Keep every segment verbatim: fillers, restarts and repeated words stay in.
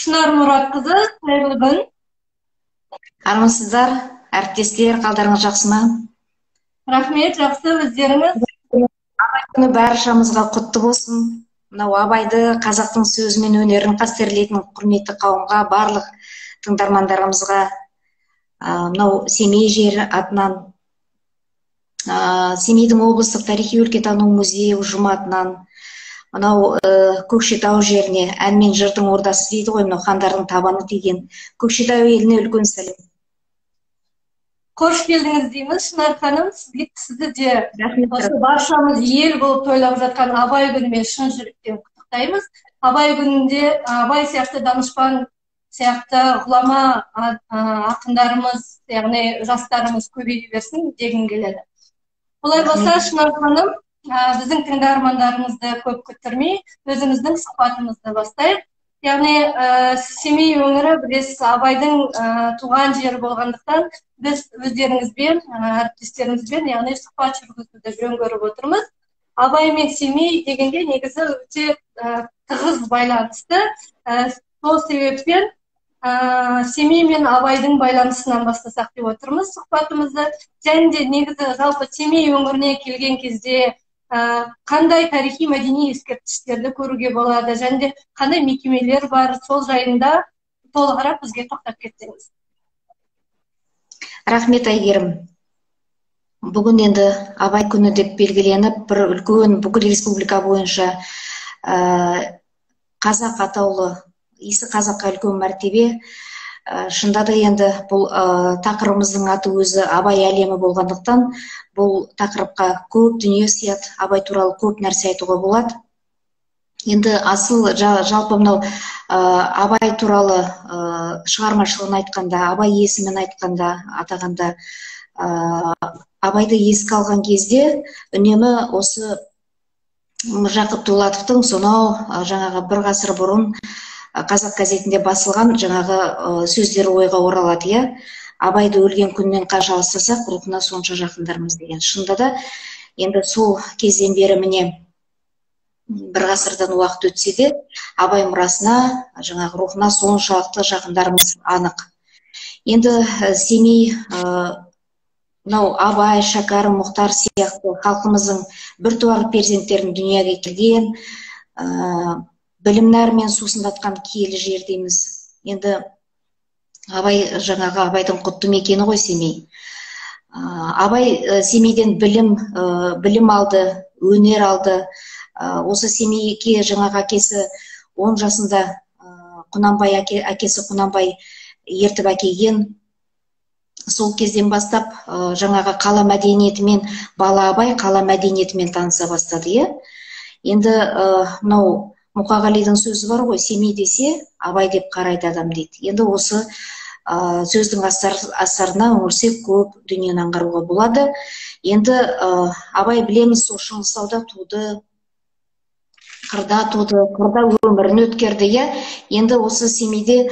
Шынар Мұратқызы, қайырлы күн. Армысыздар, әріптестер, қалдарыңыз жақсы ма? Рахмет, жақсы, өздеріңіз? Абай күні баршамызға құтты болсын. Мынау Абайды, қазақтың сөзі мен өнерін қастерлейтін құрметті қауымға, барлық тыңдармандарымызға, мынау Семей жері атынан, Семейдің облыстық тарихи-өлкетану музейі ұжымы атынан, мынау Көкшетау жеріне, ән мен жырдың ордасы дейді ғой, мынау хандардың табаны деген Көкшетау еліне үлкен сәлем. Қош келдіңіз дейміз, Шынар ханым, сізді де осы баршамыз ел болып тойлап жатқан Абай күнімен шын жүректен құттықтаймыз. Абай күнінде Абай сияқты данышпан сияқты ғұлама ақындарымыз, яғни жастарымыз көбейе берсін дегім келеді. Олай болса, Шынар ханым, біздің тыңдармандарымызды көп күттірмей, өзіміздің сұхбатымызды бастайық. Яғни Семей өңірі білесіз Абайдың туған жері болғандықтан, біз өздеріңізбен, әріптестерімізбен, яғни сұхбат жүргізуді жөн көріп отырмыз. Абай мен Семей дегенде негізі өте тығыз байланысты. Сол себептен Семей мен Абайдың байланысынан бастасақ деп отырмыз сұхбатымызды. Және де негізі жалпы Семей өңіріне келген кезде қандай тарихи мәдени ескерткіштерді көруге болады, және де қандай мекемелер бар, сол жайында толығырақ бізге тоқтап кетсеңіз. Рахмет, Айгерім. Бүгін енді Абай күні деп белгіленіп, бір үлкен бүкіл республика бойынша қазақ атаулы, исі қазаққа үлкен мәртебе. Шында да енді бұл тақырыбымыздың аты өзі Абай әлемі болғандықтан, бұл тақырыпқа көп дүние сияды, Абай туралы көп нәрсе айтуға болады. Енді асыл жалпы мынау Абай туралы шығармашылығын айтқанда, Абай есімін айтқанда, атағанда, Абайды еске алған кезде үнемі осы Міржақып Дулатовтың сонау жаңағы бір ғасыр бұрын Қазақ газетінде басылған жаңағы сөздері ойға оралады, иә. Абайды өлген күннен қанша алыстасақ, рухына сонша жақындармыз деген. Шынында да енді сол кезден бері міне бір ғасырдан уақыт өтсе де, Абай мұрасына, жаңағы рухына соншалықты жақындарымыз анық. Енді Семей, мынау Абай, Шәкәрім, Мұхтар сияқты халқымыздың біртуар перзенттерін дүниеге келген, білім нәрімен сусындатқан киелі жер дейміз. Енді Абай жаңағы Абайдың құтты мекені ғой Семей. Абай Семейден білім, білім алды, өнер алды. Осы Семейге жаңағы әкесі он жасында Құнанбай, әкесі Құнанбай ертіп әкелген. Сол кезден бастап жаңағы қала мәдениетімен, бала Абай қала мәдениетімен таныса бастады, е. Енді мынау Мұқағалидың сөзі бар ғой, Семей десе, Абай деп қарайды адам дейді. Енді осы сөздің астарына үңілсек көп дүниені аңғаруға болады. Енді Абай білеміз, сол Шыңғыстауда туды, қырда туды, қырда өмірін өткерді, е. Енді осы Семейде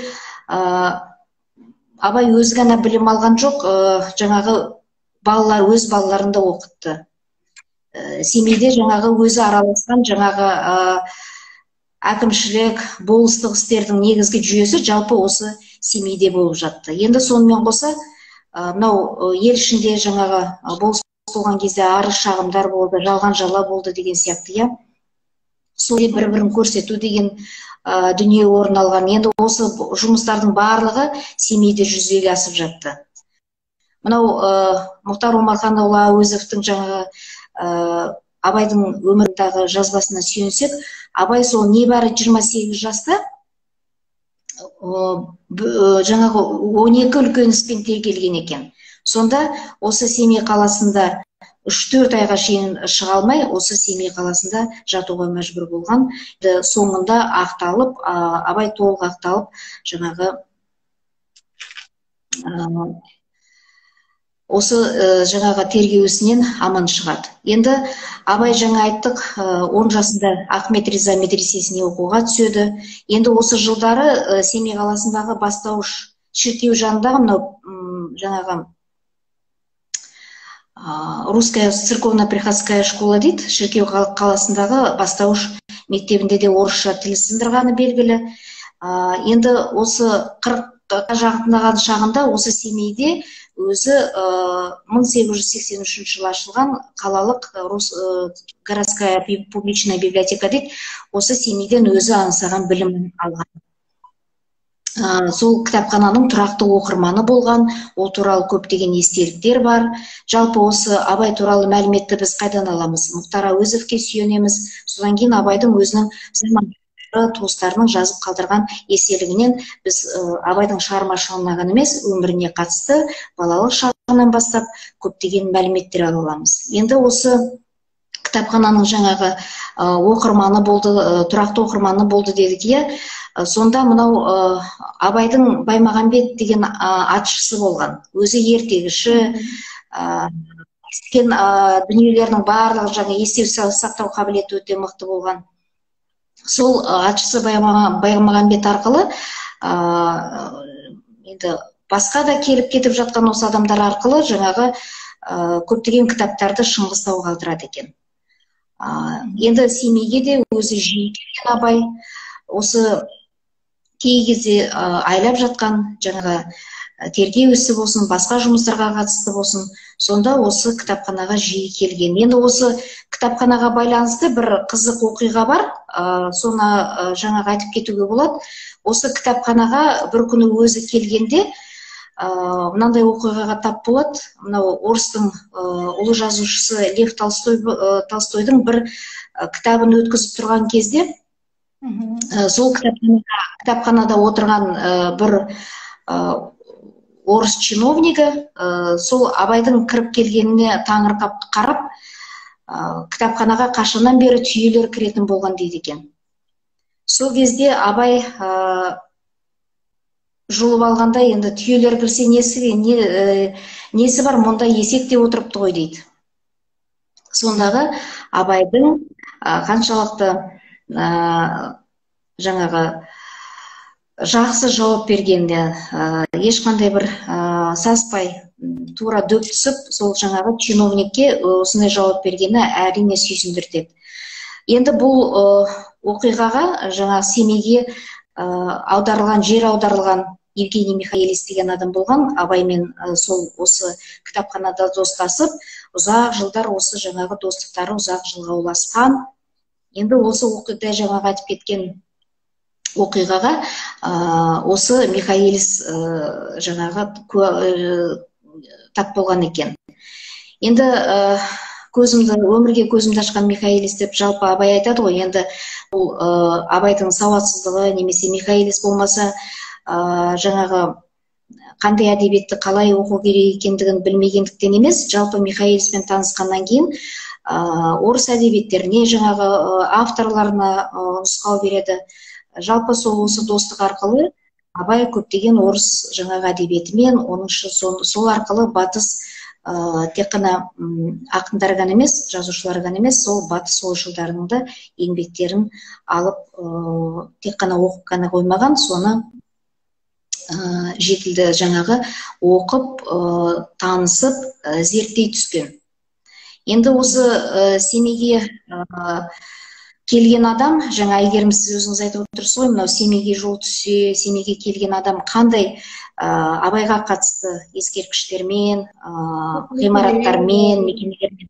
Абай өзі ғана білім алған жоқ, жаңағы балалар өз балаларында оқытты. Семейде жаңағы өзі араласқан жаңағы әкімшілік, болыстық істердің негізгі жүйесі жалпы осы Семейде болып жатты. Енді сонымен қоса, мынау ел ішінде жаңағы болыс болған кезде арыз шағымдар болды, жалған жала болды деген сияқты, иә. Сол бір-бірін көрсету деген дүние орын алған. Енді осы жұмыстардың барлығы Семейде жүзеге асып жатты. Мынау Мұхтар Омарханұлы Әуезовтің жаңағы Абайдың өміріндегі жазбасына сүйенсек, Абай сол небәрі жиырма сегіз жаста жаңағы он екі үлкен іспен келген екен. Сонда осы Семей қаласында үш төрт айға шейін шыға алмай, осы Семей қаласында жатуға мәжбүр болған. Соңында ақталып, Абай толық ақталып, жаңағы осы жаңағы тергеу ісінен аман шығады. Енді Абай жаңа айттық, он жасында Ахмет Риза медресесіне оқуға түседі. Енді осы жылдары Семей қаласындағы бастауыш шіркеу жанындағы мынау жаңағы Русская церковно-приходская школа дейді, шіркеу қаласындағы бастауыш мектебінде де орысша тіл сындырғаны белгілі. Енді осы қырыққа жақындаған шағында осы семейде өзі мың сегіз жүз сексен үшінші жылы ашылған қалалық городская публичная библиотека дейді, осы семейден өзі аңсаған білімін алған. Сол кітапхананың тұрақты оқырманы болған, ол туралы көптеген естеліктер бар. Жалпы осы Абай туралы мәліметті біз қайдан аламыз? Мұхтар Әуезовке сүйенеміз. Содан кейін Абайдың өзінің замандастары, туыстарының жазып қалдырған естелігінен біз Абайдың шығармашылығына ғана емес, өміріне қатысты балалық шағынан бастап көптеген мәліметтер ала аламыз. Енді осы кітапхананың жаңағы оқырманы болды, тұрақты оқырманы болды дедік, иә. Сонда мынау Абайдың Баймағамбет деген атшысы болған. Өзі ертегіші, естіген дүниелерінің барлығы жаңа есте сақтау қабілеті өте мықты болған. Сол атшысы Баймағамбет арқылы енді басқа да келіп кетіп жатқан осы адамдар арқылы жаңағы көптеген кітаптарды Шыңғыстау қалдырады екен. Енді Семейге де өзі жиі келген Абай, осы кей кезде айлап жатқан жаңағы тергеу ісі болсын, басқа жұмыстарға қатысты болсын, сонда осы кітапханаға жиі келген. Енді осы кітапханаға байланысты бір қызық оқиға бар, соны жаңағы айтып кетуге болады. Осы кітапханаға бір күні өзі келгенде мынандай оқиғаға тап болады. Мынау орыстың ұлы жазушысы Лев Толстойдың бір кітабын өткізіп тұрған кезде сол кітапханада отырған бір орыс чиновнигі сол Абайдың кіріп келгеніне таңырқап қарап, кітапханаға қашаннан бері түйелер кіретін болған дейді екен. Сол кезде Абай жұлып алғанда, енді түйелер кірсе несі бар, мұнда есек те отырыпты ғой дейді. Сондағы Абайдың қаншалықты жаңағы жақсы жауап бергенде, ешқандай бір саспай, тура дөп түсіп, сол жаңағы чиновникке осындай жауап бергені әрине сүйсіндіртеді. Енді бұл оқиғаға жаңа Семейге аударылған, жер аударылған Евгений Михайлис деген адам болған. Абаймен сол осы кітапханада достасып, ұзақ жылдар осы жаңағы достықтары ұзақ жылға ұласқан. Енді осы оқиғада жаңағы айтып кеткен оқиғаға осы Михайлис жаңағы тап болған екен. Енді көзімді, өмірге көзімді ашқан Михайлис деп жалпы Абай айтады ғой. Енді бұл Абайдың сауатсыздығы немесе Михайлис болмаса жаңағы қандай әдебиетті қалай оқу керек екендігін білмегендіктен емес, жалпы Михайлиспен танысқаннан кейін орыс әдебиеттеріне жаңағы авторларына нұсқау береді. Жалпы сол осы достық арқылы Абай көптеген орыс жаңағы әдебиетімен, оның сол арқылы батыс тек қана ақындар ғана емес, жазушылар ғана емес, сол батыс ойшылдарының да еңбектерін алып, тек қана оқып қана қоймаған, соны жетілді жаңағы оқып, танысып, зерттей түскен. Енді осы Семейге келген адам, жаңа Әйгерім сіз өзіңіз айтып отырсыз ғой, мынау Семейге жол түссе, Семейге келген адам қандай Абайға қатысты ескерткіштермен, ғимараттармен, мекемелермен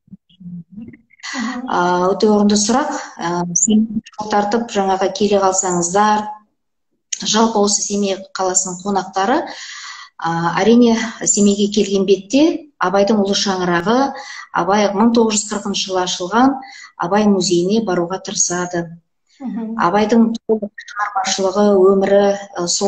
өте орынды сұрақ. Жол тартып жаңаға келе қалсаңыздар, жалпы осы Семей қаласының қонақтары әрине Семейге келген бетте Абайдың ұлы шаңырағы, Абай мың тоғыз жүз қырқыншы жылы ашылған Абай музейіне баруға тырысады. Абайдың толық шығармашылығы, өмірі сол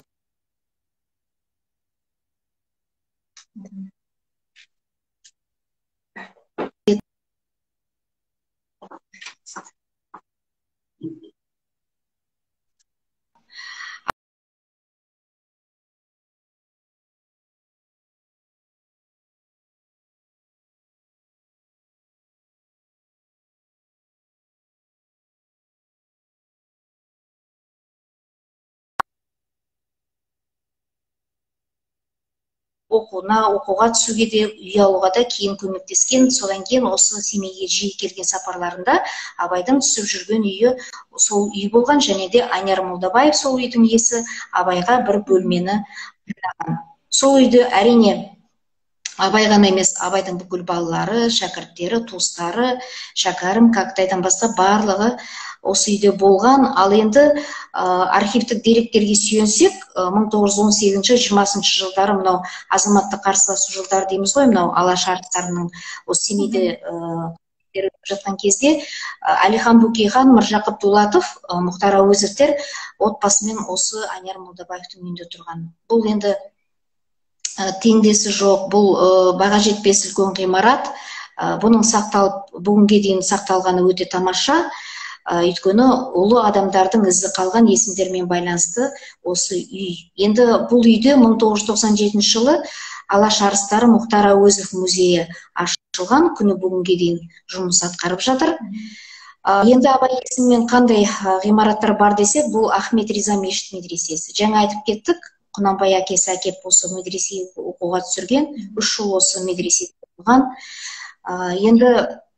оқуына, оқуға түсуге де, үй алуға да кейін көмектескен. Содан кейін осы Семейге жиі келген сапарларында Абайдың түсіп жүрген үйі сол үй болған, және де Айнияр Молдабаев сол үйдің иесі Абайға бір бөлмені берген. Сол үйді әрине Абай ғана емес, Абайдың бүкіл балалары, шәкірттері, туыстары, шәкәрім, кәкітайдан бастап барлығы осы үйде болған. Ал енді архивтік деректерге сүйенсек, мың тоғыз жүз он сегізінші жиырмасыншы жылдары, мынау азаматтық қарсыласу жылдары дейміз ғой, мынау алаш арыстарының осы Семейде жатқан кезде Әлихан Бөкейхан, Міржақып Дулатов, Мұхтар Әуезовтер отбасымен осы Айнияр Молдабаевтың үйінде тұрған. Бұл енді теңдесі жоқ, бұл баға жетпес үлкен ғимарат. Бұның сақталып, бүгінге дейін сақталғаны өте тамаша. Өйткені ұлы адамдардың ізі қалған, есімдермен байланысты осы үй. Енді бұл үйде мың тоғыз жүз тоқсан жетінші жылы алаш арыстары Мұхтар Әуезов музейі ашылған, күні бүгінге дейін жұмыс атқарып жатыр. Енді Абай есімімен қандай ғимараттар бар десек, бұл Ахмет Риза мешіт медресесі. Жаңа айтып кеттік, Құнанбай әкесі әкеп осы медресе оқуға түсірген, үш жыл осы медресе болған. Енді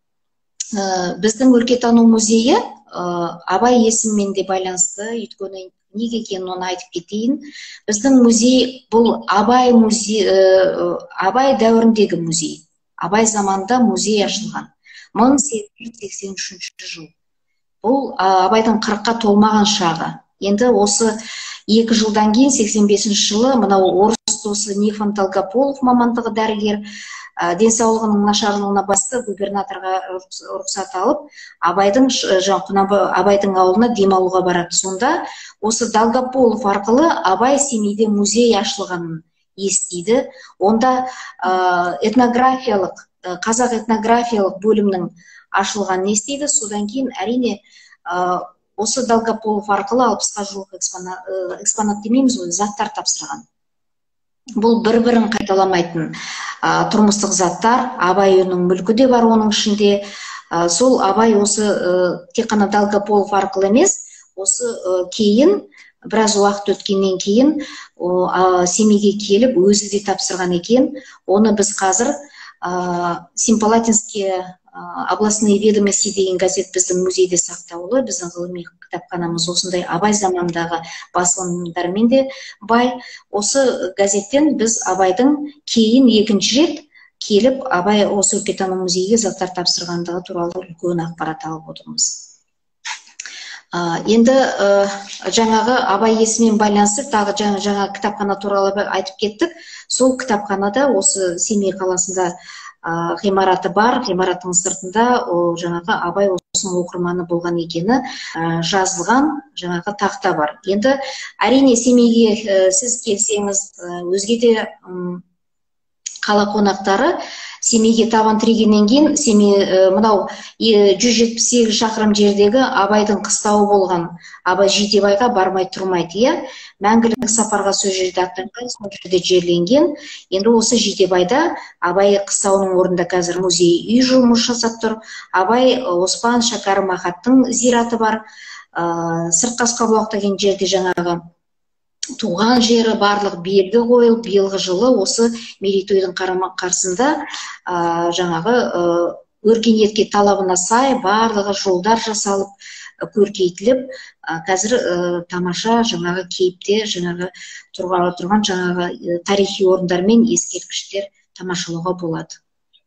біздің өлкетану музейі Абай есімімен де байланысты, өйткені неге екенін оны айтып кетейін. Біздің музей бұл Абай музей, Абай дәуіріндегі музей. Абай заманында музей ашылған. мың сегіз жүз сексен үшінші жыл. Бұл Абайдың қырыққа толмаған шағы. Енді осы екі жылдан кейін сексен бесінші жылы мынау орыс досы Нифон Долгополов мамандығы дәрігер, денсаулығының нашарлығына басты губернаторға рұқсат алып, Абайдың Абайдың ауылына демалуға барады. Сонда осы Долгополов арқылы Абай Семейде музей ашылғанын естиді. Онда этнографиялық, қазақ этнографиялық бөлімнің ашылғанын естиді. Содан кейін әрине осы Долгополов арқылы алпысқа жуық экспонат демейміз ғой, заттар тапсырған. Бұл бір-бірін қайталамайтын тұрмыстық заттар, Абай үйінің мүлкі де бар оның ішінде. Сол Абай осы тек қана Долгополов арқылы емес, осы кейін, біраз уақыт өткеннен кейін Семейге келіп, өзі де тапсырған екен. Оны біз қазір Семипалатинские областные ведомости деген газет біздің музейде сақтаулы, біздің ғылыми кітапханамыз осындай Абай замандағы басылымдармен де бай. Осы газеттен біз Абайдың кейін екінші рет келіп, Абай осы өлкетану музейге заттар тапсырғандығы туралы үлкен ақпарат алып отырмыз. Енді жаңағы Абай есімімен байланысып, тағы жаңа кітапхана туралы айтып кеттік. Сол кітапханада осы Семей қаласында ғимараты бар, ғимараттың сыртында жаңағы Абай осының оқырманы болған екені жазылған жаңағы тақта бар. Енді әрине Семейге сіз келсеңіз, өзге де қала қонақтары Семейге табан тірегеннен кейін, Семей мынау жүз жетпіс сегіз шақырым жердегі Абайдың қыстауы болған. Абай Жидебайға бармай тұрмайды, иә? Мәңгілік сапарға сол жерде аттанған, сол жерде жерленген. Енді осы Жидебайда Абай қыстауының орнында қазір музей үй жұмыс жасап тұр. Абай Оспан Шәкәрім Ахаттың зираты бар. Сырт Қасқабұлақ деген жерде жаңағы туған жері барлық белгі қойылып, биылғы жылы осы мерейтойдың қарсында жаңағы өркениетке талабына сай барлығы жолдар жасалып, көркейтіліп, қазір тамаша жаңағы кейіпте жаңағы тұрған жаңағы тарихи орындар мен ескерткіштер тамашалауға болады.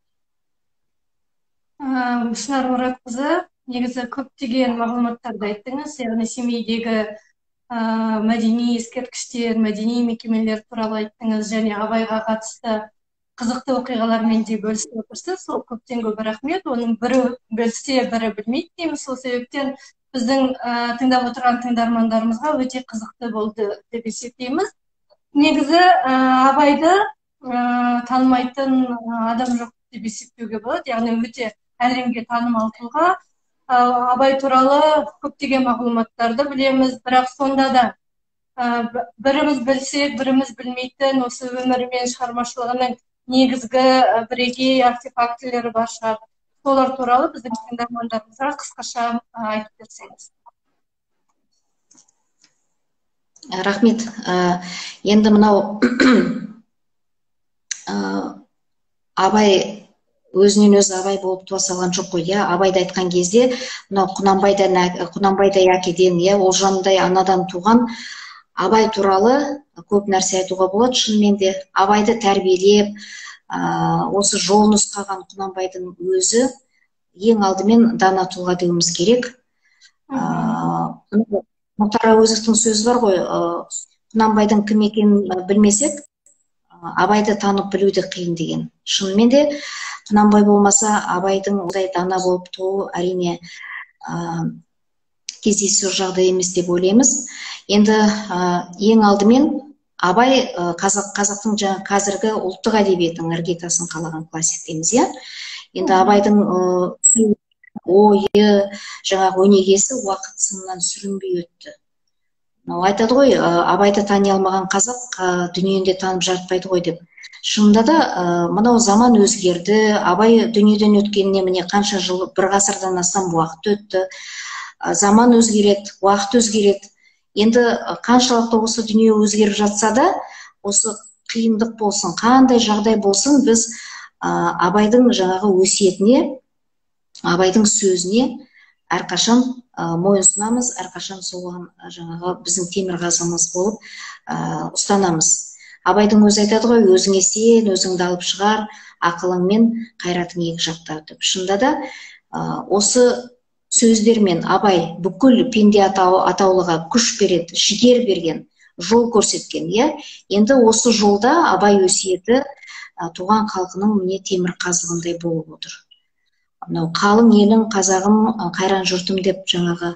Шынар Мұратқызы, негізі көптеген мағлұматтарды айттыңыз, яғни Семейдегі мәдени ескерткіштер, мәдени мекемелер туралы айттыңыз, және Абайға қатысты қызықты оқиғалармен де бөлісіп отырсыз. Сол көптен көп рахмет. Оның бірі білсе, бірі білмейді дейміз. Сол себептен біздің тыңдап отырған тыңдармандарымызға өте қызықты болды деп есептейміз. Негізі Абайды танымайтын адам жоқ деп есептеуге болады. Яғни өте әлемге танымал тұлға. Абай туралы көптеген мағлұматтарды білеміз, бірақ сонда да біріміз білсек, біріміз білмейтін осы өмірі мен шығармашылығының негізгі бірегей артефактілері бар шығар. Солар туралы біздің тыңдармандарымызға қысқаша айтып берсеңіз. Рахмет. Енді мынау абай өзінен өзі абай болып туа салған жоқ қой, иә. Абайды айтқан кезде мынау құнанбайдан құнанбайдай әкеден, иә, олжандай анадан туған абай туралы көп нәрсе айтуға болады. Шынымен де абайды тәрбиелеп, осы жол нұсқаған құнанбайдың өзі ең алдымен дана тұлға деуіміз керек. Мұхтар Әуезовтің сөзі бар ғой, құнанбайдың кім екенін білмесек, абайды танып білуді қиын деген. Шынымен де құнанбай болмаса абайдың ондай дана болып туы әрине кездейсоқ жағдай емес деп ойлаймыз. Енді ең алдымен абай қазақ қазақтың жаңа қазіргі ұлттық әдебиеттің іргетасын қалаған классик дейміз, иә. Енді абайдың ойы, жаңағы өнегесі уақыт сынынан сүрінбей өтті. Айтады ғой, абайды тани алмаған қазақ дүниенде танып жарытпайды ғой деп. Шынында да мынау заман өзгерді, абай дүниеден өткеніне міне қанша жыл, бір ғасырдан астам уақыт өтті. Заман өзгереді, уақыт өзгереді. Енді қаншалықты осы дүние өзгеріп жатса да, осы қиындық болсын, қандай жағдай болсын, біз абайдың жаңағы өсиетіне, абайдың сөзіне әрқашан мойынсұнамыз, әрқашан соған жаңағы біздің темірқазығымыз болып ұстанамыз. Абайдың өзі айтады ғой, өзіңе сен, өзіңді алып шығар, ақылыңмен қайратың екі жақта деп. Шынында да осы сөздермен абай бүкіл пенде атаулыға күш береді, жігер берген, жол көрсеткен, иә. Енді осы жолда абай өсиеті туған халқының міне темірқазығындай болып отыр. Мынау қалың елің, қазағым, қайран жұртым деп жаңағы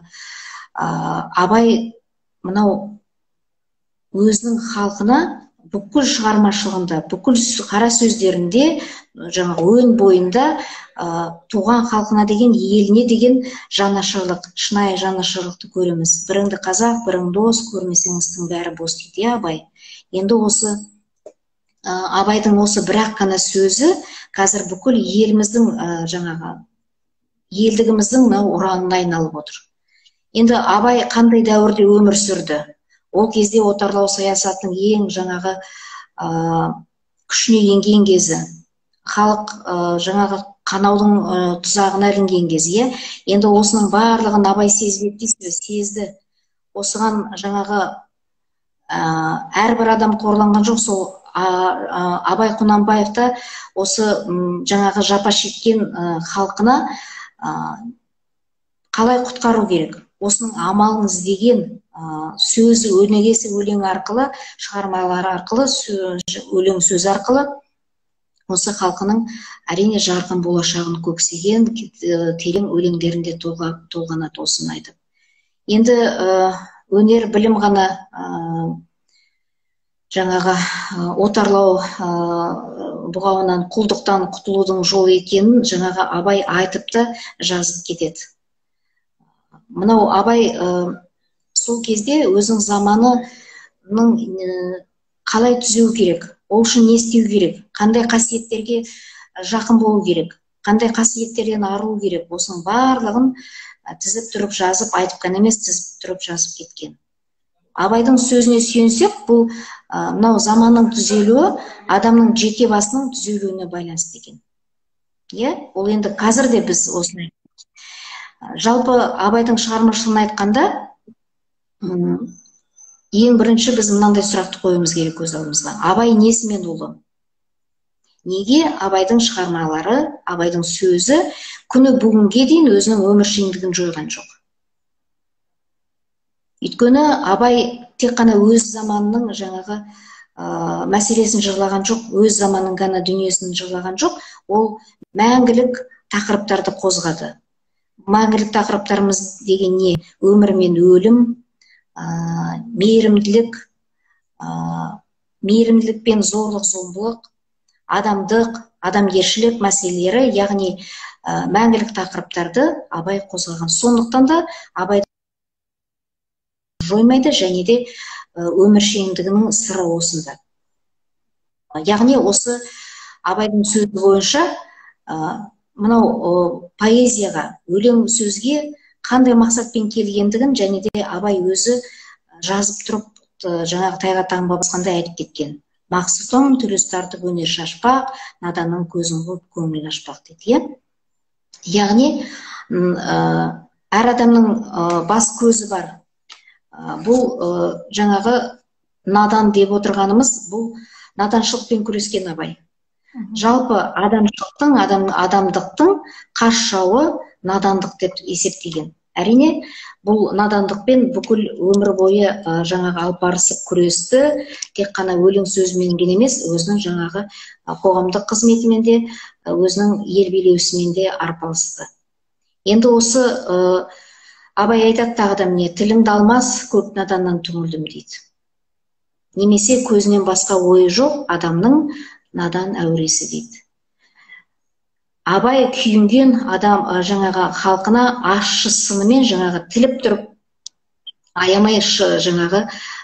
абай мынау өзінің халқына бүкіл шығармашылығында, бүкіл қара сөздерінде, жаңағы өн бойында туған халқына деген, еліне деген жанашырлық, шынайы жанашырлықты көреміз. Біріңді қазақ, бірің дос, көрмесеңіздің бәрі бос дейді абай. Енді осы абайдың осы бір-ақ қана сөзі қазір бүкіл еліміздің жаңағы елдігіміздің ұранына айналып отыр. Енді абай қандай дәуірде өмір сүрді? Ол кезде отарлау саясатының ең жаңағы күшіне енген кезі, халық жаңағы қанаудың тұзағына ілінген кезі. Енді осының барлығын абай сезбеді, сезді. Осыған жаңағы әрбір адам қорланған жоқ, сол Абай Құнанбаевта осы жаңағы жапа шеккен халқына қалай құтқару керек? Осының амалын іздеген сөзі, өнегесі өлең арқылы, шығармалары арқылы, өлең сөз арқылы осы халқының әрине жарқын болашағын көксеген терең өлеңдерінде толғанады осыны айтып. Енді өнер, білім ғана жаңағы отарлау бұғауынан, құлдықтан құтылудың жолы екенін жаңағы абай айтып та жазып кетеді. Мынау абай сол кезде өзінің заманының қалай түзеу керек, ол үшін не істеу керек, қандай қасиеттерге жақын болу керек, қандай қасиеттерден арылу керек, осының барлығын тізіп тұрып жазып, айтып қана емес, тізіп тұрып жазып кеткен. Абайдың сөзіне сүйенсек, бұл мынау заманның түзелуі адамның жеке басының түзелуіне байланысты екен. Иә, ол енді қазір де біз осындай. Жалпы абайдың шығармашылығын айтқанда, ең бірінші біз мынандай сұрақты қоюымыз керек көз алдымызға. Абай несімен ұлы? Неге абайдың шығармалары, абайдың сөзі күні бүгінге дейін өзінің өміршеңдігін жойған жоқ? Өйткені абай тек қана өз заманының жаңағы мәселесін жырлаған жоқ, өз заманның ғана дүниесін жырлаған жоқ, ол мәңгілік тақырыптарды қозғады. Мәңгілік тақырыптарымыз деген не? Өмір мен өлім, мейірімділік, мейірімділік пен зорлық, зомбылық, адамдық, адамгершілік мәселелері, яғни мәңгілік тақырыптарды абай қозғаған. Сондықтан да абай жоймайды, және де өміршеңдігінің сыры осында. Яғни осы абайдың сөзі бойынша мынау поэзияға, өлең сөзге қандай мақсатпен келгендігін және де абай өзі жазып тұрып жаңағы тайға таңба басқандай айтып кеткен. мақсұтым түрес тартып өнер шашпақ, наданның көзін қойып көңілін ашпақ дейді, иә. Яғни әр адамның бас көзі бар. Бұл жаңағы надан деп отырғанымыз, бұл наданшылықпен күрескен Абай. Жалпы адамшылықтың, адам, адамдықтың қас жауы надандық деп есептеген. Әрине, бұл надандықпен бүкіл өмір бойы жаңағы алпарысып күресті, тек қана өлең сөзімен ғана емес, өзінің жаңағы қоғамдық қызметімен де, өзінің ел билеусімен де арпалысты. Енді осы Абай айтады тағы да, міне, тіліңді алмас, көп наданнан түңілдім дейді. Немесе көзінен басқа ойы жоқ адамның надан әуресі дейді. Абай күйінген адам жаңағы халқына ащы сынымен жаңағы тіліп тұрып, аямай жаңағы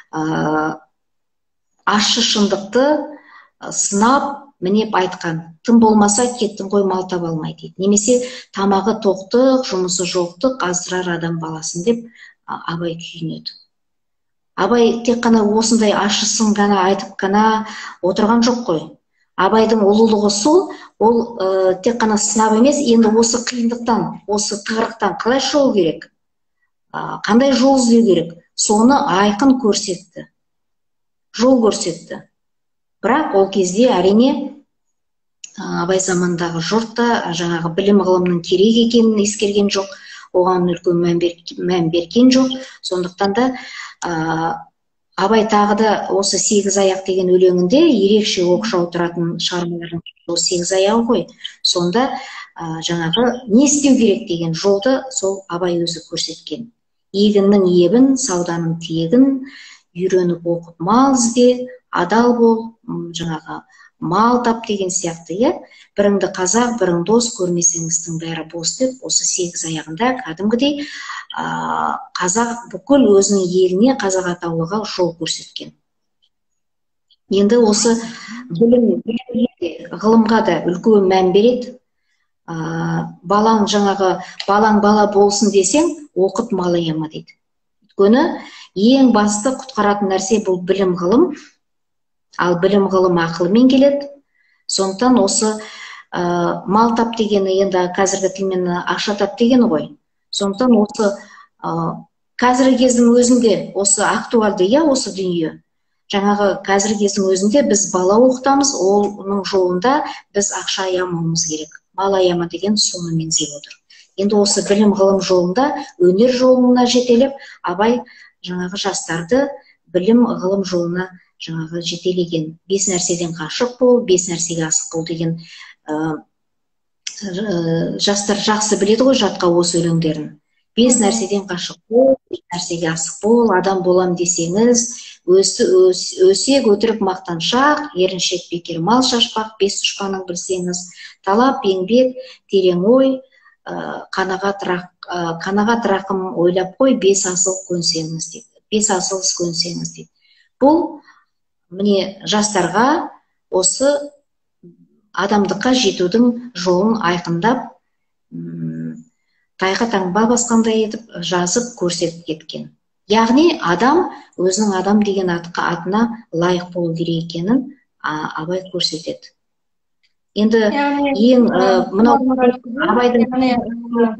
ащы шындықты сынап мінеп айтқан. Тым болмаса кеттің ғой мал таба алмай дейді. Немесе тамағы тоқтық, жұмысы жоқтық аздырар адам баласын деп Абай күйінеді. Абай тек қана осындай ащы сын ғана айтып қана отырған жоқ қой. Абайдың ұлылығы сол, ол ә, тек қана сынап емес, енді осы қиындықтан, осы тығырықтан қалай шығу керек, ә, қандай жол іздеу керек, соны айқын көрсетті, жол көрсетті. Бірақ ол кезде әрине Абай замандағы жұрт та жаңағы білім ғылымның керек екенін ескерген жоқ, оған үлкен мән, бер, мән берген жоқ. Сондықтан да ә, Абай тағы да осы сегіз аяқ деген өлеңінде ерекше оқшау тұратын шығармалардың осы сегіз аяғы ғой. Сонда ә, жаңағы не істеу керек деген жолды сол Абай өзі көрсеткен. Егіннің ебін, сауданың тиегін, үйреніп оқып мал ізде, адал бол, жаңағы мал тап деген сияқты, иә. Біріңді қазақ, бірің дос, көрмесеңіздің бәрі бос деп, осы сегіз аяғында кәдімгідей қазақ бүкіл өзінің еліне, қазақ атаулыға жол көрсеткен. Енді осы білім, ғылымға да үлкен мән береді. Балаң жаңағы, балаң бала болсын десең, оқыт мал аяма дейді. Өйткені ең басты құтқаратын нәрсе бұл білім ғылым. Ал білім ғылым ақылымен келеді. Сондықтан осы ә, мал тап дегені енді қазіргі тілмен ақша тап дегені ғой. Сондықтан осы ә, қазіргі кездің өзінде осы актуалды, иә, осы дүние. Жаңағы қазіргі кездің өзінде біз бала оқытамыз, оның жолында біз ақша аямауымыз керек. Мал аяма деген соны меңзеп отыр. Енді осы білім ғылым жолында, өнер жолына жетелеп, Абай жаңағы жастарды білім ғылым жолына жаңағы жетелеген. Бес нәрседен қашық бол, бес нәрсеге асық бол деген ә, жастар жақсы біледі ғой жатқа осы өлеңдерін. Бес нәрседен қашық бол, бес нәрсеге асық бол, адам болам десеңіз, өсі, өс, өсек өтірік мақтаншақ, еріншек бекер мал шашпақ, бес дұшпаның білсеңіз, талап еңбек, терең ой, ә, қанағат, ә, қанағат рақым ойлап қой, бес асыл көнсеңіз дейді. Бес асыл көнсеңіз дейді. Бұл міне жастарға осы адамдыққа жетудің жолын айқындап, тайға таңба басқандай етіп жазып көрсетіп кеткен. Яғни адам өзінің адам деген атқа атына лайық болу керек екенін Абай көрсетеді. Енді ең мынау Абайдың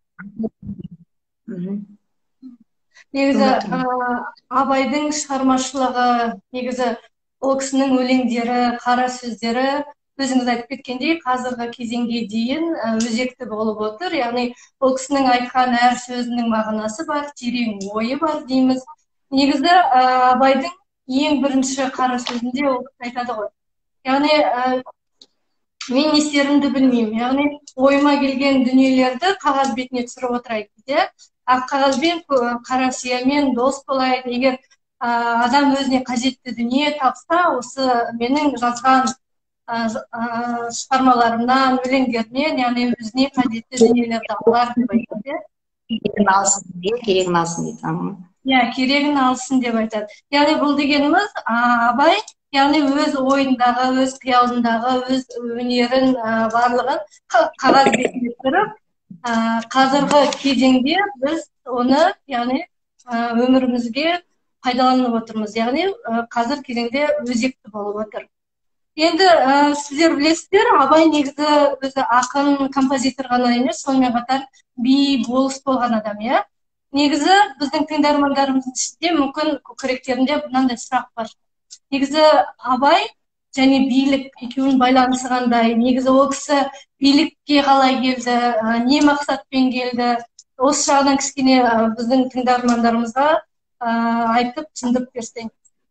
негізі Абайдың шығармашылығы, негізі ол кісінің өлеңдері, қара сөздері, өзіңіз айтып кеткендей, қазіргі кезеңге дейін өзекті болып отыр. Яғни ол кісінің айтқан әр сөзінің мағынасы бар, терең ойы бар дейміз. Негізі Абайдың ең бірінші қара сөзінде ол кісі айтады ғой. Яғни мен не істерімді білмеймін. Яғни ойыма келген дүниелерді қағаз бетіне түсіріп отырайық дейді. Ақ қағазбен, қара сиямен дос болайық. Егер ә, адам өзіне қажетті дүние тапса, осы менің жазған ә, ә, шығармаларымнан, өлеңдерімнен, яғни өзіне қажетті дүниелерді алар деп айтады. Керегін алсын дейді, керегін алсын дейді. Иә, керегін алсын деп айтады. Яғни бұл дегеніміз Абай, яғни өз ойындағы, өз қиялындағы, өз өнерін барлығын қағаз бетіне түсіріп, қазіргі кезеңде біз оны, яғни өмірімізге пайдаланып отырмыз. Яғни қазір кезеңде өзекті болып отыр. Енді сіздер білесіздер, Абай негізі өзі ақын, композитор ғана емес, сонымен қатар би, болыс болған адам, иә. Негізі біздің тыңдармандарымыздың ішінде мүмкін көкіректерінде мынандай сұрақ бар. Негізі Абай және билік екеуінің байланысы қандай? Негізі ол кісі билікке қалай келді, не мақсатпен келді? Осы жағынан кішкене біздің тыңдармандарымызға айтып түсіндіріп берсең.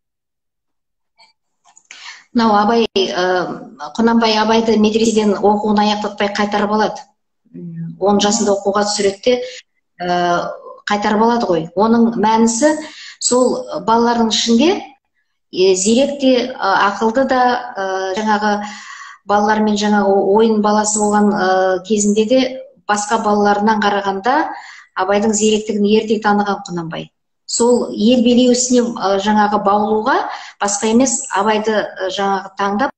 Мынау Абай, Құнанбай Абайды медреседен оқуын аяқтатпай қайтарып алады. он жасында оқуға түсіретте қайтарып алады ғой. Оның мәнісі сол балалардың ішінде зерек те, ақылды да, жаңағы балалармен жаңағы ойын баласы болған кезінде де басқа балаларынан қарағанда Абайдың зеректігін ерте таныған Құнанбай. Сол ел билеу ісіне жаңағы баулуға басқа емес Абайды жаңағы таңдап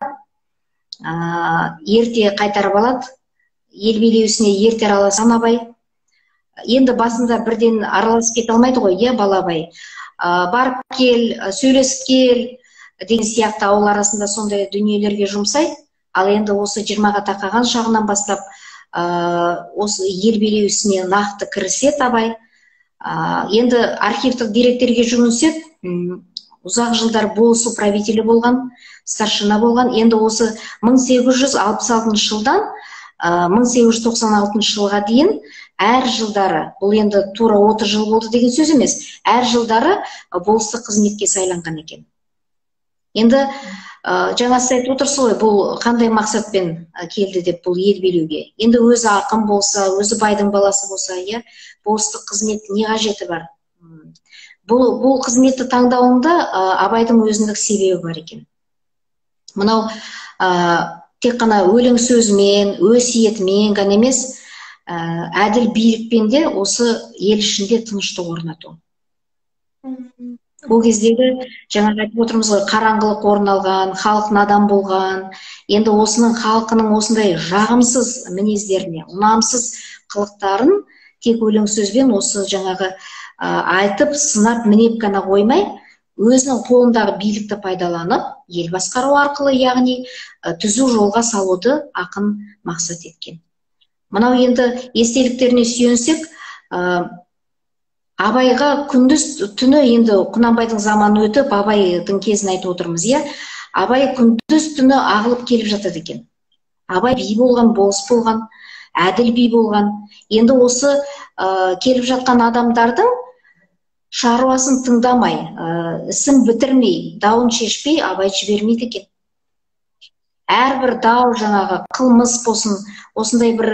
ерте қайтарып алады. Ел билеу ісіне ерте араласқан Абай. Енді басында бірден араласып кете алмайды ғой, иә, бала Абай. Барып кел, сөйлесіп кел деген сияқты ауыл арасында сондай дүниелерге жұмсайды. Ал енді осы жиырмаға тақаған шағынан бастап осы ел билеу ісіне нақты кіріседі Абай. Енді архивтік деректерге жүгінсек, ұзақ жылдар болыс управителі болған, старшина болған. Енді осы мың сегіз жүз алпыс алтыншы жылдан мың сегіз жүз тоқсан алтыншы жылға дейін әр жылдары, бұл енді тура отыз жыл болды деген сөз емес, әр жылдары болыстық қызметке сайланған екен. Енді жаңа сіз айтып отырсыз ғой, бұл қандай мақсатпен келді деп, бұл ел билеуге. Енді өзі ақын болса, өзі байдың баласы болса, иә, болыстық қызмет не қажеті бар? Бұл, бұл қызметті таңдауында Абайдың өзіндік себебі бар екен. Мынау тек қана өлең сөзімен, өсиетімен ғана емес, әділ билікпен де осы ел ішінде тыныштық орнату. Бұл кездегі жаңа айтып отырмыз ғой, қараңғылық орын алған, халық надан болған. Енді осының халқының осындай жағымсыз мінездеріне, ұнамсыз қылықтарын тек өлең сөзбен осы жаңағы айтып, сынап, мінеп қана қоймай, өзінің қолындағы билікті пайдаланып, ел басқару арқылы, яғни түзу жолға салуды ақын мақсат еткен. Мынау енді естеліктеріне сүйенсек, Абайға күндіз түні, енді Құнанбайдың заманы өтіп, Абайдың кезін айтып отырмыз, иә. Абай күндіз түні ағылып келіп жатады екен. Абай би болған, болыс болған, әділ би болған. Енді осы келіп жатқан адамдардың шаруасын тыңдамай, ісін бітірмей, дауын шешпей, Абай жібермейді екен. Әрбір дау жаңағы қылмыс болсын, осындай бір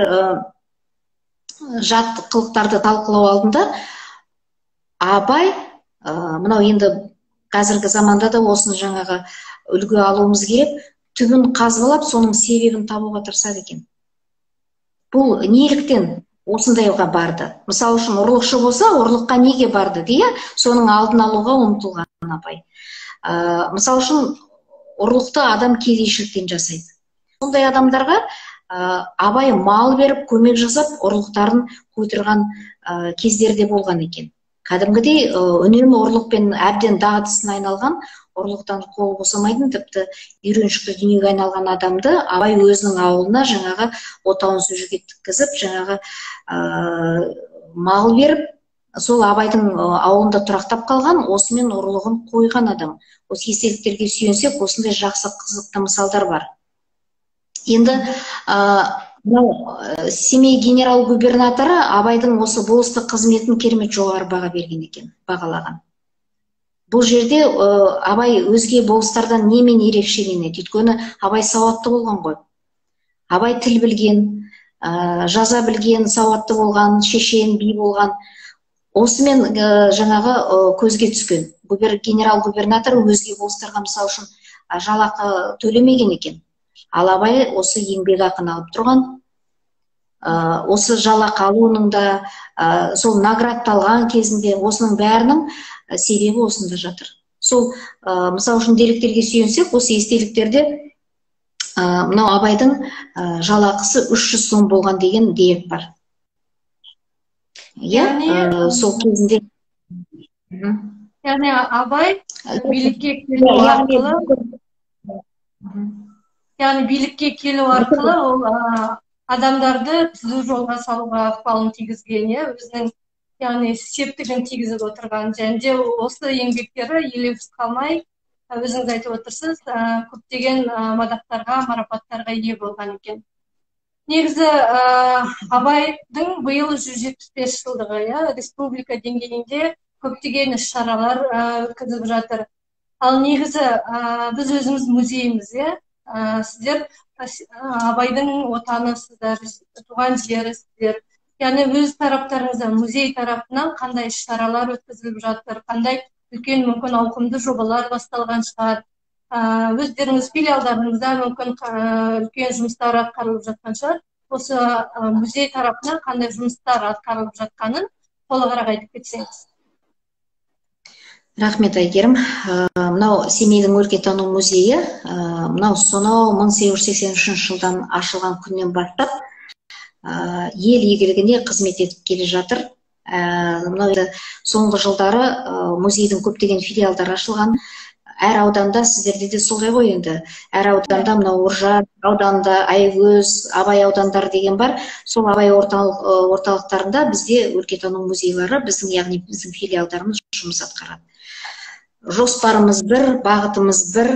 жат қылықтарды талқылау алдында Абай, мынау енді қазіргі заманда да осыны жаңағы үлгі алуымыз керек, түбін қазбалап, соның себебін табуға тырысады екен. Бұл неліктен осындайға барды? Мысалы үшін ұрлықшы болса, ұрлыққа неге барды дейі, соның алдын алуға ұмтылған Абай. Мысалы үшін ұрлықты адам кедейшіліктен жасайды. Сондай адамдарға Абай мал беріп, көмек жасап, ұрлықтарын қойдырған кездерде болған екен. Кәдімгідей үнемі ұрлықпен әбден дағдысына айналған, ұрлықтан қолы босамайтын, тіпті үйреншікті дүниеге айналған адамды Абай өзінің ауылына жаңағы отауын сөзге тіккізіп, жаңағы мал беріп, сол Абайдың ауылында тұрақтап қалған, осымен ұрлығын қойған адам. Осы естеліктерге сүйенсек, осындай жақсы қызықты мысалдар бар. Енді Семей генерал-губернаторы Абайдың осы болыстық қызметін керемет жоғары баға берген екен, бағалаған. Бұл жерде Абай өзге болыстардан немен ерекшеленеді? Өйткені Абай сауатты болған ғой. Абай тіл білген, жаза білген, сауатты болған, шешен, би болған. Осымен жаңағы көзге түскен. Генерал-губернатор өзге болыстарға мысал үшін жалақы төлемеген екен. Ал Абай осы еңбек ақыны алып тұрған, осы жалақы алуының да, сол наградталған кезінде осының бәрінің себебі осында жатыр. Сол, мысал үшін деректерге сүйенсек, осы естеліктерде мынау Абайдың жалақысы үш жүз сом болған деген дерек бар. Иә, сол кезінде. яғни абай билікке келу арқылы яғни билікке келу арқылы ол адамдарды түзу жолға салуға ықпалын тигізген, иә, өзінің яғни септігін тигізіп отырған, және де осы еңбектері елеусіз қалмай, өзіңіз айтып отырсыз, көптеген мадақтарға, марапаттарға ие болған екен. Негізі абайдың биыл жүз жетпіс бес жылдығы, иә, республика деңгейінде көптеген іс-шаралар өткізіп жатыр. Ал негізі біз өзіміз музейіміз, иә, сіздер абайдың отанысыздар, туған жері сіздер. Яғни өз тараптарыңыздан, музей тарапынан қандай іс-шаралар өткізіліп жатыр, қандай үлкен мүмкін ауқымды жобалар басталған шығар. Өздеріңіз филиалдарыңызда мүмкін үлкен жұмыстар атқарылып жатқан шығар. Осы музей тарапынан қандай жұмыстар атқарылып жатқанын толығырақ айтып кетсеңіз. Рахмет, Айгерім. Мынау Семейдің өлкетану музейі, мынау сонау мың сегіз жүз сексен үшінші жылдан ашылған күннен бастап ел игілігіне қызмет етіп келе жатыр. Мынау соңғы жылдары музейдің көптеген филиалдары ашылған. Әр ауданда, сіздерде де солай ғой енді, әр ауданда, мынау Уржа ауданында, Айгөз, Абай аудандары деген бар. Сол Абай орталықтарында бізде өлкетану музейлары, біздің, яғни біздің филиалдарымыз жұмыс атқарады. Жоспарымыз бір, бағытымыз бір,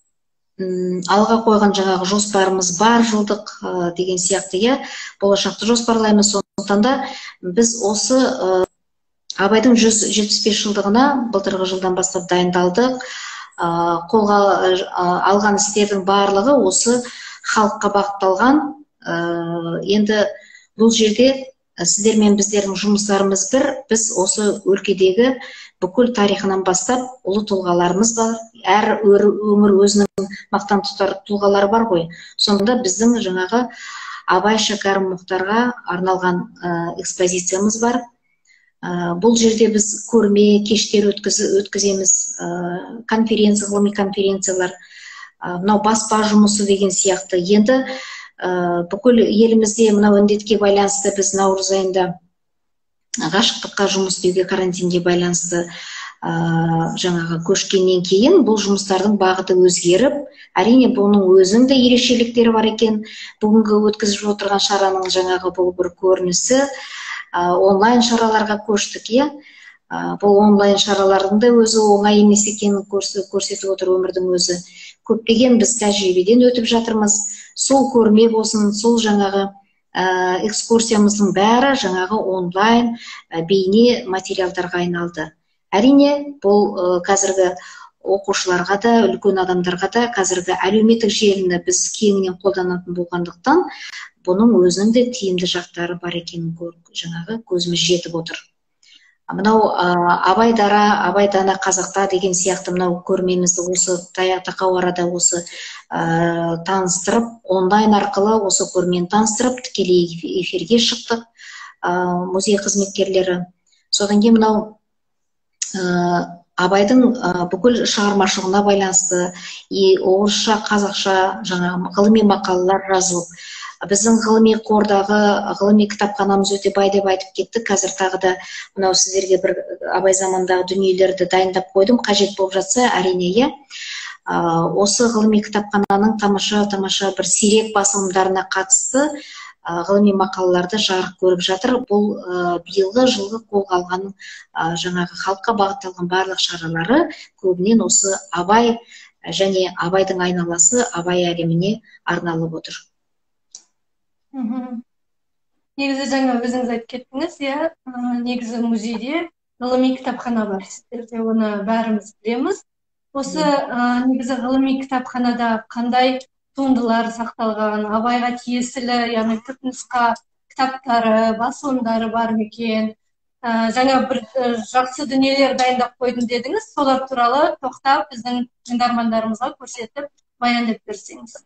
алға қойған жаңағы жоспарымыз бар, жылдық деген сияқты, иә, болашақты жоспарлаймыз. Сондықтан да біз осы Абайдың жүз жетпіс бес жылдығына былтырғы жылдан бастап дайындалдық. Қолға алған істердің барлығы осы халыққа бағытталған. Енді бұл жерде сіздер мен біздердің жұмыстарымыз бір, біз осы өлкедегі бүкіл тарихынан бастап ұлы тұлғаларымыз бар, әр өңір өзінің мақтан тұтар тұлғалары бар ғой. Сонда біздің жаңағы Абай Шәкәрім Мұхтарға арналған экспозициямыз бар. Бұл жерде біз көрме, кештер өткіземіз, конференция, ғылыми конференциялар, мынау баспа жұмысы деген сияқты. Енді бүкіл елімізде мынау індетке байланысты біз наурыз айында ғашықтыққа жұмыс істеуге, карантинге байланысты жаңағы көшкеннен кейін бұл жұмыстардың бағыты өзгеріп, әрине бұның өзінің де ерекшеліктері бар екен. Бүгінгі өткізіп отырған шараның жаңағы бұл бір көрінісі, онлайн шараларға көштік, иә. Бұл онлайн шаралардың да өзі оңай емес екенін көрсетіп отыр өмірдің өзі. Көптеген біз тәжірибеден өтіп жатырмыз. Сол көрме болсын, сол жаңағы экскурсиямыздың бәрі жаңағы онлайн бейне материалдарға айналды. Әрине, бұл қазіргі оқушыларға да, үлкен адамдарға да қазіргі әлеуметтік желіні біз кеңінен қолданатын болғандықтан, бұның өзінің де тиімді жақтары бар екенін жаңағы көзіміз жетіп отыр. Мынау Абай дара, Абай дана қазақта деген сияқты мынау көрмемізді осы тақау арада осы таныстырып, онлайн арқылы осы көрмені таныстырып, тікелей эфирге шықтық музей қызметкерлері. Содан кейін мынау Абайдың бүкіл шығармашылығына байланысты орысша, қазақша жаңағы ғылыми мақалалар жазылып, біздің ғылыми қордағы ғылыми кітапханамыз өте бай деп айтып кеттік. Қазір тағы да мынау сіздерге бір Абай замандағы дүниелерді дайындап қойдым, қажет болып жатса, әрине, иә. Осы ғылыми кітапхананың тамаша-тамаша бір сирек басылымдарына қатысты ғылыми мақалаларды жарық көріп жатыр. Бұл биылғы жылғы қолға алған жаңағы халыққа бағытталған барлық шаралары көбінен осы Абай және Абайдың айналасы, Абай әлеміне арналып отыр. Негізі жаңа өзіңіз айтып кеттіңіз, иә, негізі музейде ғылыми кітапхана бар, сіздерде оны бәріміз білеміз. Осы негізі ғылыми кітапханада қандай туындылар сақталған, Абайға тиесілі, яғни түпнұсқа кітаптары, басылымдары бар екен, жаңа бір жақсы дүниелер дайындап қойдым дедіңіз, солар туралы тоқтап біздің тыңдармандарымызға көрсетіп баяндап берсеңіз.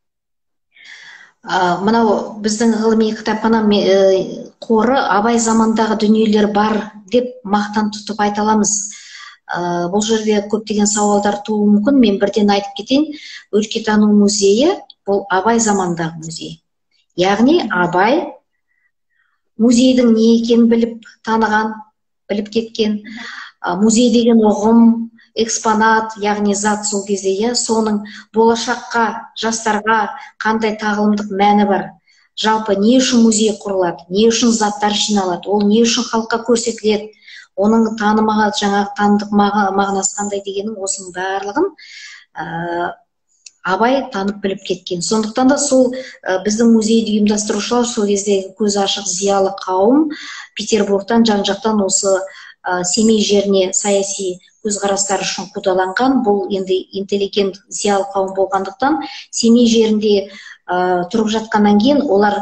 Мынау біздің ғылыми кітапхана қоры Абай замандағы дүниелер бар деп мақтан тұтып айта аламыз. Бұл жерде көптеген сауалдар туы мүмкін. Мен бірден айтып кетейін. Өлкетану музейі бұл Абай замандағы музей. Яғни Абай музейдің не екенін біліп таныған, біліп кеткен. музей деген ұғым, экспонат, яғни зат сол кезде, иә, соның болашаққа, жастарға қандай тағылымдық мәні бар? Жалпы не үшін музей құрылады? Не үшін заттар жиналады? Ол не үшін халыққа көрсетіледі? Оның танымаға, жаңағы танымдық мағынасы қандай дегенің, осының барлығын Абай танып біліп кеткен. Сондықтан да сол біздің музейді ұйымдастырушылар сол кезде көз ашық зиялы қауым Петербургтан, жан-жақтан осы Семей жеріне саяси көзқарастар үшін қудаланған. Бұл енді интеллигент зиялы қауым болғандықтан Семей жерінде тұрып жатқаннан кейін олар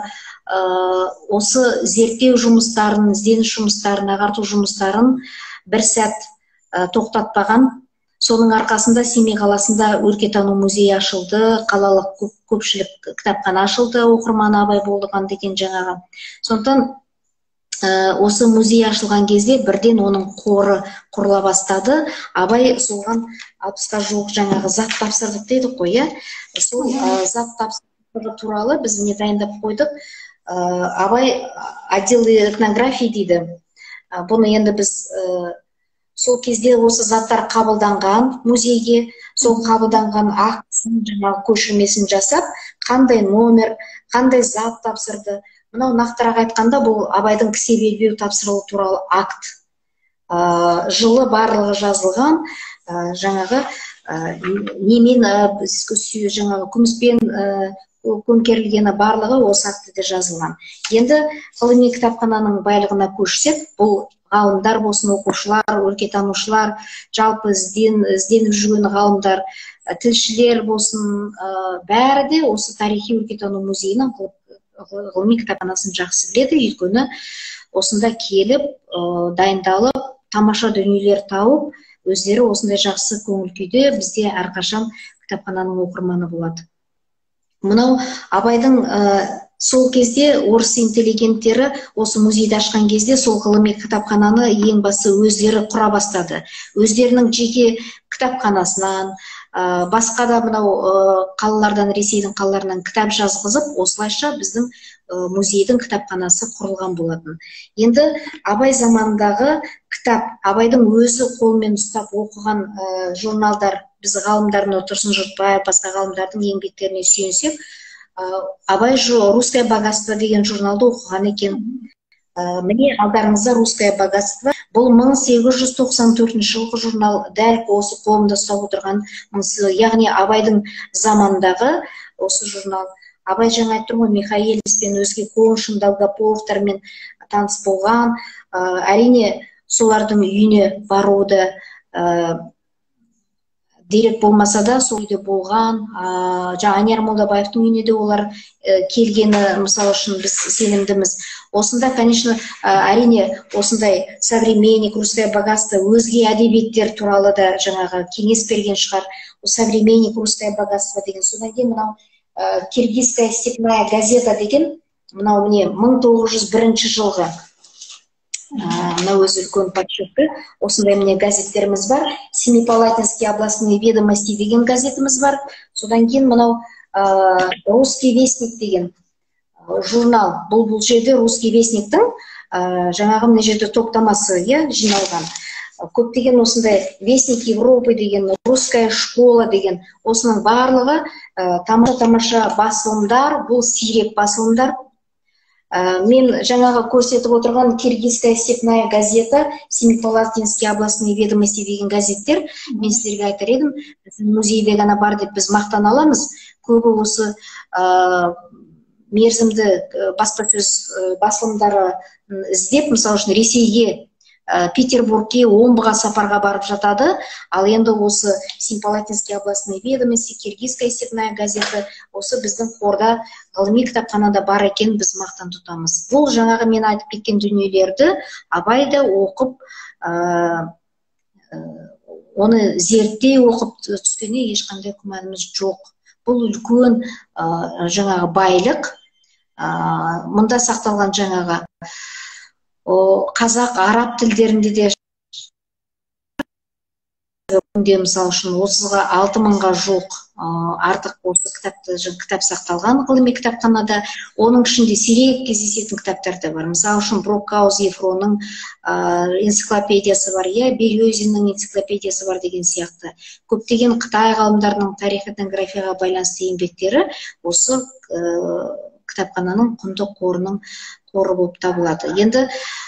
осы зерттеу жұмыстарын, ізденіс жұмыстарын, ағарту жұмыстарын бір сәт тоқтатпаған. Соның арқасында Семей қаласында өлкетану музейі ашылды, қалалық көпшілік кітапхана ашылды, оқырманы Абай болған деген жаңағы. Сондықтан осы музей ашылған кезде бірден оның қоры құрыла бастады. Абай соған алпысқа жуық жаңағы зат тапсырдық дейді ғой, иә. Сол зат тапсырдығы туралы біз не дайындап қойдық. Абай отделы этнографии дейді. Бұны енді біз сол кезде осы заттар қабылданған музейге, сол қабылданған актісін, жаңағы көшірмесін жасап, қандай номер, қандай зат тапсырды. Мынау нақтырақ айтқанда, бұл Абайдың кісе белбеу тапсырылу туралы акт. Жылы барлығы жазылған, жаңағы немен жаңағы күміспен көмкерілгені барлығы осы актіде жазылған. Енді ғылыми кітапхананың байлығына көшсек, бұл ғалымдар болсын, оқушылар, өлкетанушылар, жалпы ізденіп жүрген ғалымдар, тілшілер болсын, бәрі де осы тарихи өлкетану музейінің ғылыми кітапханасын жақсы біледі. Өйткені осында келіп, дайындалып, тамаша дүниелер тауып, өздері осындай жақсы көңіл күйде бізде әрқашан кітапхананың оқырманы болады. Мынау Абайдың сол кезде орыс интеллигенттері осы музейді ашқан кезде сол ғылыми кітапхананы ең басы өздері құра бастады. Өздерінің жеке кітапханасынан, басқа да мынау қалалардан, Ресейдің қалаларынан кітап жазғызып, осылайша біздің музейдің кітапханасы құрылған болатын. Енді Абай заманындағы кітап, Абайдың өзі қолмен ұстап оқыған журналдар, біз ғалымдардың, Тұрсын Жұртбаев, басқа ғалымдардың еңбектеріне сүйенсек, Абай «Русское богатство» деген журналды оқыған екен. Міне алдарыңызда «Русское богатство». Бұл мың сегіз жүз тоқсан төртінші жылғы журнал, дәл осы қолымда ұстап отырған, яғни Абайдың заманындағы осы журнал. Абай жаңа айтты ғой, Михаэлиспен, өзге Коншин, Долгополовтармен таныс болған. Әрине, солардың үйіне баруды дерек болмаса да, сол үйде болған. Анияр Молдабаевтың үйіне де олар келгені, мысалы үшін біз сенімдіміз. Осында, конечно, әрине, осындай «Современник», «Русское богатство», өзге әдебиеттер туралы да жаңағы кеңес берген шығар. «Современник», «Русское богатство» деген. Содан кейін мынау «Киргизская степная газета» деген, мынау міне мың тоғыз жүз бірінші жылғы. Мынау өзі үлкен подсчетты. Осындай міне газеттеріміз бар. Семипалатинские областные ведомости деген газетіміз бар. Содан кейін мынау «Русский вестник» деген журнал. Бұл бұл жерде «Русский вестниктің» жаңағы мына жерде топтамасы жиналған. Көптеген осындай «Вестник Европы» деген, «Русская школа» деген, осының барлығы тамаша-тамаша басылымдар, бұл сирек басылымдар. Мен жаңағы көрсетіп отырған «Киргизская степная газета», «Семипалатинские областные ведомости» деген газеттер, мен сіздерге айтар едім, музейде ғана бар деп біз мақтан аламыз. Көбі осы мерзімді баспасөз басылымдары іздеп, мысалы үшін Ресейге, Петербургке, Омбыға сапарға барып жатады. Ал енді осы «Семипалатинские областные ведомости», «Киргизская степная газета» осы біздің қорда, ғылыми кітапханада бар екен, біз мақтан тұтамыз. Бұл жаңағы мен айтып кеткен дүниелерді Абайда оқып, оны зерттей оқып түскеніне ешқандай күмәніміз жоқ. Бұл үлкен жаңағы байлық. Мұнда сақталған жаңағы қазақ, араб тілдерінде де мысалы үшін отызға алты мыңға жуық артық осы кітапты кітап сақталған ғылыми кітапханада. Оның ішінде сирек кездесетін кітаптар да бар. Мысалы үшін Брокхаус Ефронның энциклопедиясы бар, иә, Березиннің энциклопедиясы бар деген сияқты. Көптеген Қытай ғалымдарының тарих этнографияға байланысты еңбектері осы кітапхананың құнды қорының қоры болып табылады. Енді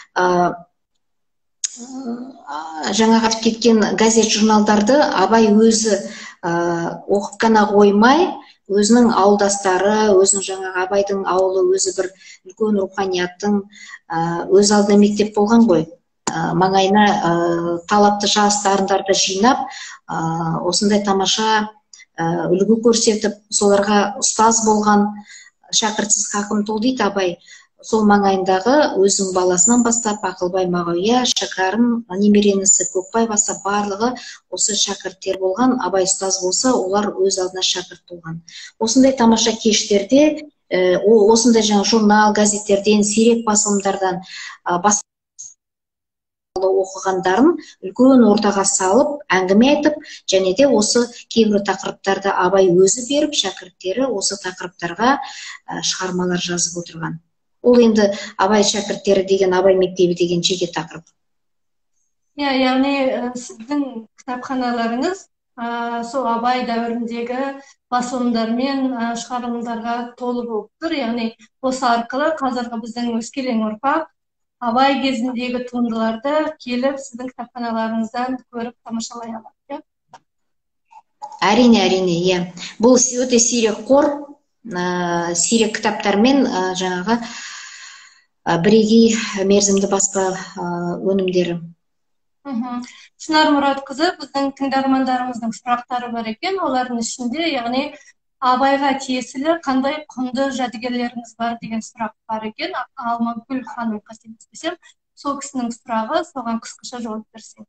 жаңа айтып кеткен газет журналдарды Абай өзі оқып қана қоймай, өзінің ауылдастары, өзінің жаңағы Абайдың ауылы өзі бір үлкен руханияттың өз алдына мектеп болған ғой. Маңайына талапты жас дарындарды жинап, осындай тамаша үлгі көрсетіп, соларға ұстаз болған, шәкіртсіз хақым тол дейді Абай. Сол маңайындағы өзінің баласынан бастап Ақылбай, Мағауия, Шәкәрім, немеренісі Көкбай бастап барлығы осы шәкірттер болған. Абай ұстаз болса, олар өз алдына шәкірт болған. Осындай тамаша кештерде, осындай жаңа журнал, газеттерден, сирек басылымдардан бас оқығандарын үлкен ортаға салып, әңгіме айтып, және де осы кейбір тақырыптарды Абай өзі беріп, шәкірттері осы тақырыптарға шығармалар жазып отырған. Ол енді Абай шәкірттері деген, Абай мектебі деген жеке тақырып. Иә, яғни сіздің кітапханаларыңыз сол Абай дәуіріндегі басылымдармен шығарылымдарға толы болып тұр. Яғни осы арқылы қазіргі біздің өскелең ұрпақ Абай кезіндегі туындыларды келіп сіздің кітапханаларыңыздан көріп тамашалай алады. Әрине, әрине, иә. Бұл өте сирек қор, сирек кітаптармен жаңағы бірегей мерзімді баспа өнімдері. Шынар Мұратқызы, біздің тыңдармандарымыздың сұрақтары бар екен. Олардың ішінде, яғни Абайға тиесілі қандай құнды жәдігерлеріңіз бар деген сұрақ бар екен. Алмагүл ханым қателеспесем, сол кісінің сұрағы, соған қысқаша жауап берсең.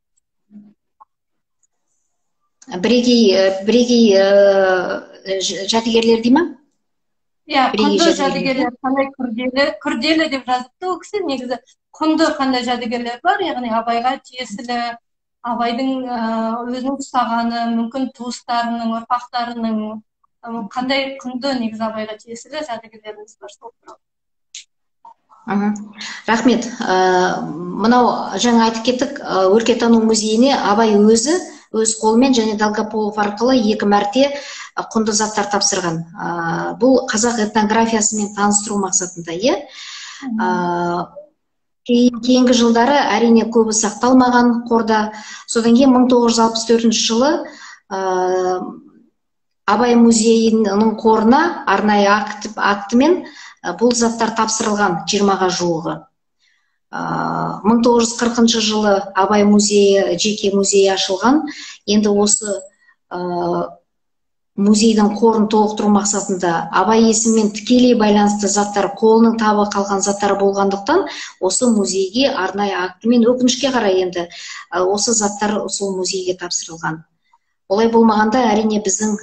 Бірегей бірегей жәдігерлер дей ма? Иә, құнды жәдігерлер қандай күрделі, күрделі деп жазыпты ол кісі. Негізі құнды қандай жәдігерлер бар, яғни Абайға тиесілі, Абайдың өзінің ұстағаны, мүмкін туыстарының, ұрпақтарының қандай құнды негізі Абайға тиесілі жәдігерлеріңіз бар, сол туралы. Рахмет. Мынау жаңа айтып кеттік, өлкетану музейіне Абай өзі өз қолымен және Долгополов арқылы екі мәрте құнды заттар тапсырған. Бұл қазақ этнографиясымен таныстыру мақсатында, е. Кейінгі жылдары әрине көбі сақталмаған қорда. Содан кейін мың тоғыз жүз алпыс төртінші жылы Абай музейінің қорына арнайы актімен бұл заттар тапсырылған, жиырмаға жуығы. мың тоғыз жүз қырқыншы жылы Абай музейі, жеке музейі ашылған. Енді осы музейдің қорын толықтыру мақсатында Абай есімімен тікелей байланысты заттар, қолының табы қалған заттар болғандықтан, осы музейге арнайы актімен, өкінішке қарай енді осы заттар сол музейге тапсырылған. Олай болмағанда, әрине біздің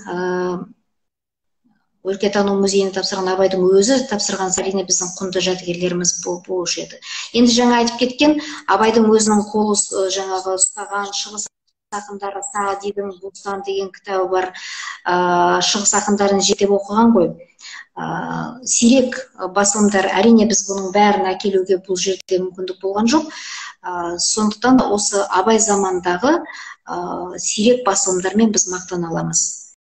өлкетану музейіне тапсырған Абайдың өзі тапсырған әрине біздің құнды жәдігерлеріміз болушы еді. Енді жаңа айтып кеткен, Абайдың өзінің қолы жаңағы ұстаған шығыс ақындары, Сағдидің Бустан деген кітабы бар, шығыс ақындарын жеттеп оқыған ғой. Сирек басылымдар, әрине біз бұның бәрін әкелуге бұл жерде мүмкіндік болған жоқ. Сондықтан осы Абай замандағы сирек басылымдармен біз мақтана аламыз.